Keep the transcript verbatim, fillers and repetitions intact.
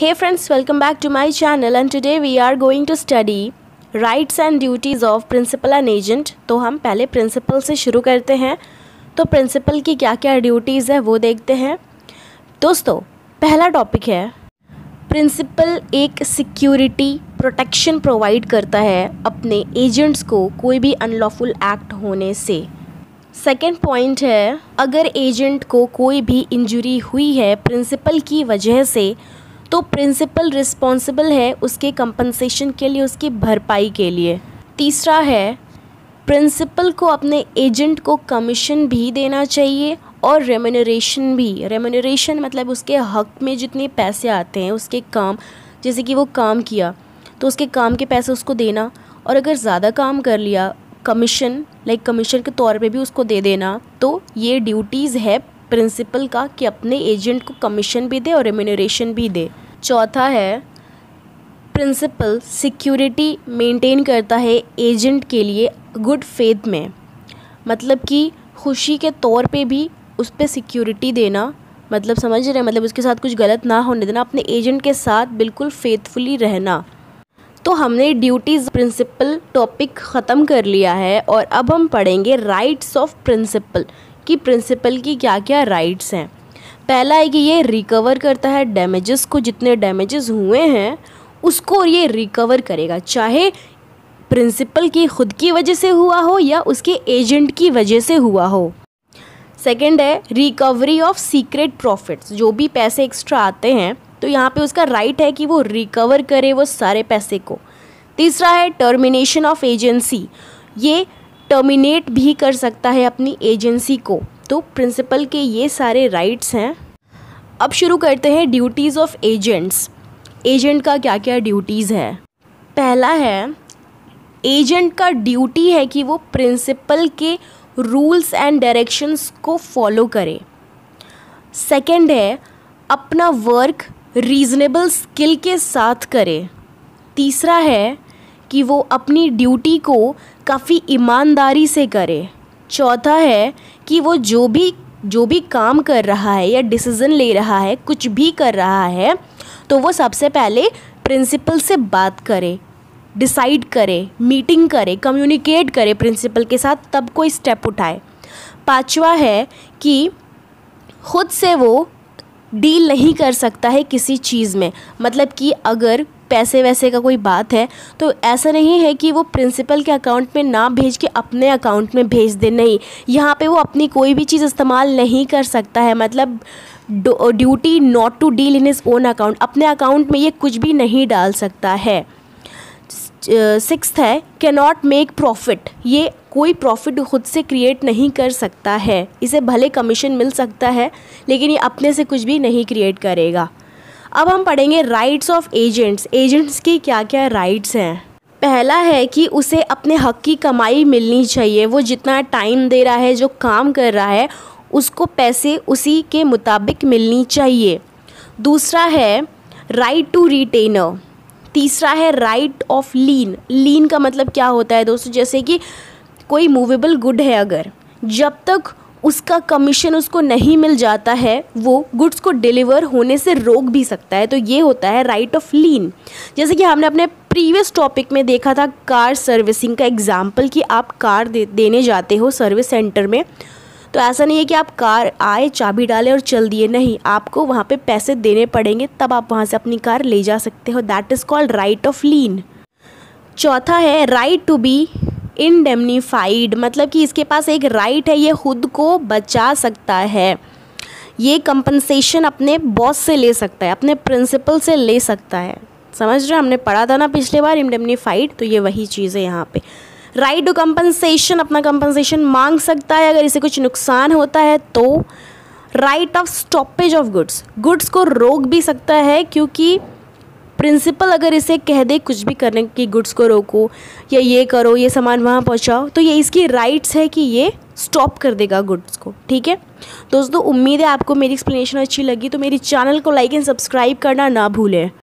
Hey friends, welcome back to my channel and today we are going to study rights and duties of principal and agent। तो हम पहले principal से शुरू करते हैं। तो प्रिंसिपल की क्या क्या ड्यूटीज़ है वो देखते हैं। दोस्तों, पहला टॉपिक है प्रिंसिपल एक सिक्योरिटी प्रोटेक्शन प्रोवाइड करता है अपने एजेंट्स को कोई भी अनलॉफुल एक्ट होने से। सेकेंड पॉइंट है, अगर एजेंट को कोई भी इंजरी हुई है प्रिंसिपल की वजह से तो प्रिंसिपल रिस्पॉन्सिबल है उसके कंपनसेशन के लिए, उसकी भरपाई के लिए। तीसरा है, प्रिंसिपल को अपने एजेंट को कमीशन भी देना चाहिए और रेम्यूनरेशन भी। रेम्यूनरेशन मतलब उसके हक में जितने पैसे आते हैं उसके काम, जैसे कि वो काम किया तो उसके काम के पैसे उसको देना, और अगर ज़्यादा काम कर लिया कमीशन, लाइक कमीशन के तौर पे भी उसको दे देना। तो ये ड्यूटीज़ है प्रिंसिपल का कि अपने एजेंट को कमीशन भी दे और रेम्यूनरेशन भी दे। चौथा है, प्रिंसिपल सिक्योरिटी मेंटेन करता है एजेंट के लिए गुड फेथ में, मतलब कि खुशी के तौर पे भी उस पर सिक्योरिटी देना, मतलब समझ रहे हैं, मतलब उसके साथ कुछ गलत ना होने देना, अपने एजेंट के साथ बिल्कुल फेथफुली रहना। तो हमने ड्यूटीज़ प्रिंसिपल टॉपिक ख़त्म कर लिया है और अब हम पढ़ेंगे राइट्स ऑफ प्रिंसिपल कि प्रिंसिपल की क्या क्या राइट्स हैं। पहला है कि ये रिकवर करता है डैमेजेस को, जितने डैमेजेस हुए हैं उसको ये रिकवर करेगा, चाहे प्रिंसिपल की खुद की वजह से हुआ हो या उसके एजेंट की वजह से हुआ हो। सेकंड है रिकवरी ऑफ सीक्रेट प्रॉफिट्स, जो भी पैसे एक्स्ट्रा आते हैं तो यहाँ पे उसका राइट है कि वो रिकवर करे वो सारे पैसे को। तीसरा है टर्मिनेशन ऑफ एजेंसी, ये टर्मिनेट भी कर सकता है अपनी एजेंसी को। तो प्रिंसिपल के ये सारे राइट्स हैं। अब शुरू करते हैं ड्यूटीज़ ऑफ एजेंट्स। एजेंट का क्या क्या ड्यूटीज़ है। पहला है, एजेंट का ड्यूटी है कि वो प्रिंसिपल के रूल्स एंड डायरेक्शंस को फॉलो करे। सेकंड है, अपना वर्क रीज़नेबल स्किल के साथ करे। तीसरा है कि वो अपनी ड्यूटी को काफ़ी ईमानदारी से करे। चौथा है कि वो जो भी जो भी काम कर रहा है या डिसीज़न ले रहा है, कुछ भी कर रहा है, तो वो सबसे पहले प्रिंसिपल से बात करे, डिसाइड करे, मीटिंग करे, कम्युनिकेट करे प्रिंसिपल के साथ, तब कोई स्टेप उठाए। पांचवा है कि खुद से वो डील नहीं कर सकता है किसी चीज़ में, मतलब कि अगर पैसे वैसे का कोई बात है तो ऐसा नहीं है कि वो प्रिंसिपल के अकाउंट में ना भेज के अपने अकाउंट में भेज दे, नहीं, यहाँ पे वो अपनी कोई भी चीज़ इस्तेमाल नहीं कर सकता है, मतलब duty not to deal in his own account, अपने अकाउंट में ये कुछ भी नहीं डाल सकता है। सिक्स्थ है कैन नॉट मेक प्रॉफिट, ये कोई प्रॉफिट खुद से क्रिएट नहीं कर सकता है, इसे भले कमीशन मिल सकता है लेकिन ये अपने से कुछ भी नहीं क्रिएट करेगा। अब हम पढ़ेंगे राइट्स ऑफ एजेंट्स। एजेंट्स की क्या क्या राइट्स हैं। पहला है कि उसे अपने हक की कमाई मिलनी चाहिए, वो जितना टाइम दे रहा है, जो काम कर रहा है, उसको पैसे उसी के मुताबिक मिलनी चाहिए। दूसरा है राइट टू रिटेनर। तीसरा है राइट ऑफ लीन। लीन का मतलब क्या होता है दोस्तों, जैसे कि कोई मूवेबल गुड है, अगर जब तक उसका कमीशन उसको नहीं मिल जाता है वो गुड्स को डिलीवर होने से रोक भी सकता है, तो ये होता है राइट ऑफ लीन। जैसे कि हमने अपने प्रीवियस टॉपिक में देखा था कार सर्विसिंग का एग्जाम्पल, कि आप कार दे, देने जाते हो सर्विस सेंटर में, तो ऐसा नहीं है कि आप कार आए, चाबी डाले और चल दिए, नहीं, आपको वहाँ पे पैसे देने पड़ेंगे तब आप वहाँ से अपनी कार ले जा सकते हो। That is called right of lien. चौथा है राइट टू बी इंडेमनीफाइड, मतलब कि इसके पास एक राइट है, ये खुद को बचा सकता है, ये कंपनसेशन अपने बॉस से ले सकता है, अपने प्रिंसिपल से ले सकता है। समझ रहे, हमने पढ़ा था ना पिछले बार इंडेमनीफाइड, तो ये वही चीज़ है यहाँ पे। राइट टू कंपनसेशन, अपना कंपनसेशन मांग सकता है अगर इसे कुछ नुकसान होता है तो। Right of stoppage of goods, goods को रोक भी सकता है, क्योंकि प्रिंसिपल अगर इसे कह दे कुछ भी करने की, गुड्स को रोको या ये करो, ये सामान वहाँ पहुँचाओ, तो ये इसकी राइट्स है कि ये स्टॉप कर देगा गुड्स को। ठीक है दोस्तों, उम्मीद है आपको मेरी एक्सप्लेनेशन अच्छी लगी, तो मेरी चैनल को लाइक एंड सब्सक्राइब करना ना भूलें।